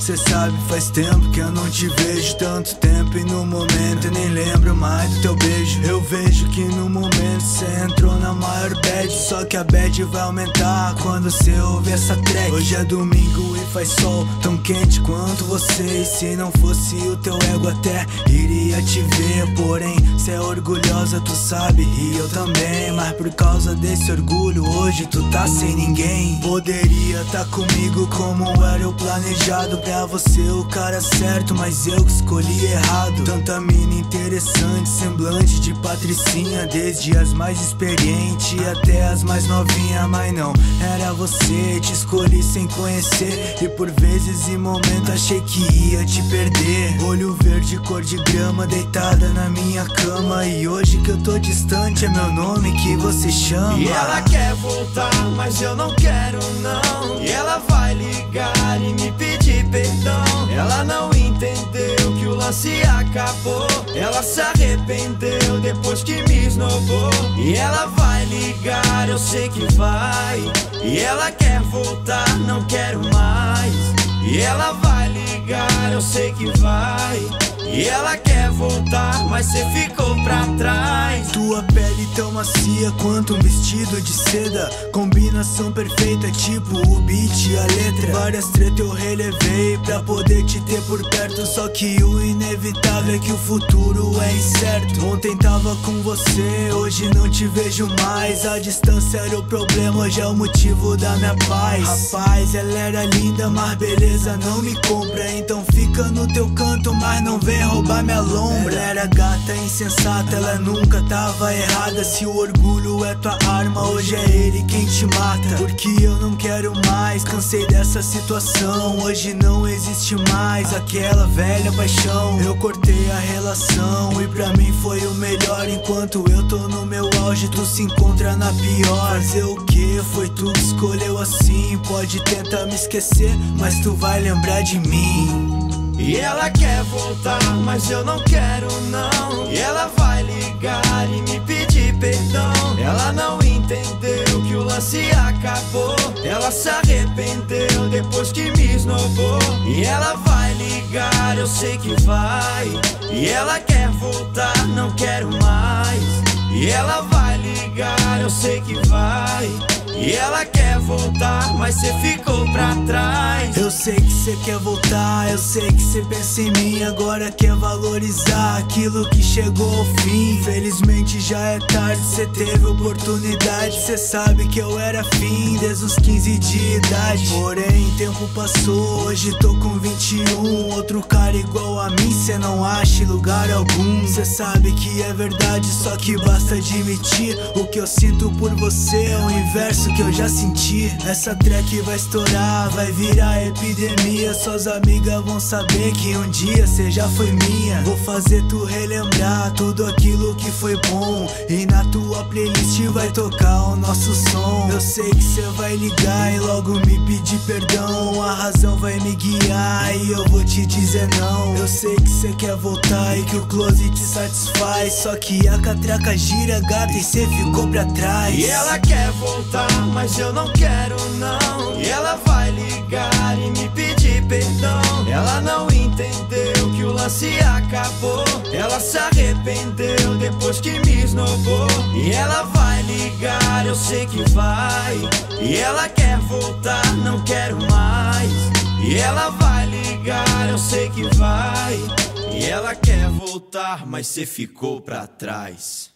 Cê sabe, faz tempo que eu não te vejo. Tanto tempo e no momento eu nem lembro mais do teu beijo. Eu vejo que no momento cê entrou na maior bad. Só que a bad vai aumentar quando cê ouvir essa track. Hoje é domingo e faz sol tão quente quanto você. E se não fosse o teu ego até iria te ver. Porém, cê é orgulhosa, tu sabe, e eu também. Mas por causa desse orgulho hoje tu tá sem ninguém. Poderia tá comigo como era o planejado. Pra você o cara certo, mas eu que escolhi errado. Tanta mina interessante, semblante de patricinha, desde as mais experientes até as mais novinha. Mas não, era você, te escolhi sem conhecer. E por vezes e momentos achei que ia te perder. Olho verde, cor de grama, deitada na minha cama. E hoje que eu tô distante é meu nome que você chama. E ela quer voltar, mas eu não quero não. E ela vai ligar e me pedir perdão. Ela não entendeu que o lance acabou. Ela se arrependeu depois que me esnobou. E ela vai ligar, eu sei que vai. E ela quer voltar, não quero mais. E ela vai ligar, eu sei que vai. E ela quer voltar, mas cê ficou pra trás. Tua pele tão macia quanto um vestido de seda. Combinação perfeita, tipo o beat e a letra. Várias treta eu relevei pra poder te ter por perto. Só que o inevitável é que o futuro é incerto. Ontem tava com você, hoje não te vejo mais. A distância era o problema, hoje é o motivo da minha paz. Rapaz, ela era linda, mas beleza não me compra. Então fica no teu canto, mas não vem roubar minha lombra. Ela era gata, insensata, ela nunca tava errada. Se o orgulho é tua arma, hoje é ele quem te mata. Porque eu não quero mais, cansei dessa situação. Hoje não existe mais aquela velha paixão. Eu cortei a relação e pra mim foi o melhor. Enquanto eu tô no meu auge, tu se encontra na pior. Fazer o que? Foi tu que escolheu assim. Pode tentar me esquecer, mas tu vai lembrar de mim. E ela quer voltar, mas eu não quero não. E ela vai ligar e me pedir perdão. Ela não entendeu que o lance acabou. Ela se arrependeu depois que me esnobou. E ela vai ligar, eu sei que vai. E ela quer voltar, não quero mais. E ela vai ligar, eu sei que vai. E ela quer voltar, mas cê ficou pra trás. Eu sei que cê quer voltar, eu sei que cê pensa em mim. Agora quer valorizar aquilo que chegou ao fim. Infelizmente já é tarde, cê teve oportunidade. Cê sabe que eu era fim desde os 15 de idade. Porém, tempo passou, hoje tô com 21. Outro cara igual a mim cê não acha em lugar algum. Cê sabe que é verdade, só que basta admitir. O que eu sinto por você é o inverso que eu já senti. Essa track vai estourar, vai virar epidemia. Suas amigas vão saber que um dia cê já foi minha. Vou fazer tu relembrar tudo aquilo que foi bom. E na tua playlist vai tocar o nosso som. Eu sei que cê vai ligar e logo me pedir perdão. A razão vai me guiar e eu vou te dizer não. Eu sei que cê quer voltar e que o close te satisfaz. Só que a catraca gira, gata, e cê ficou pra trás. E ela quer voltar, mas eu não quero não. E ela vai ligar e me pedir perdão. Ela não entendeu que o lance acabou. Ela se arrependeu depois que me esnobou. E ela vai ligar, eu sei que vai. E ela quer voltar, não quero mais. E ela vai ligar, eu sei que vai. E ela quer voltar, mas cê ficou pra trás.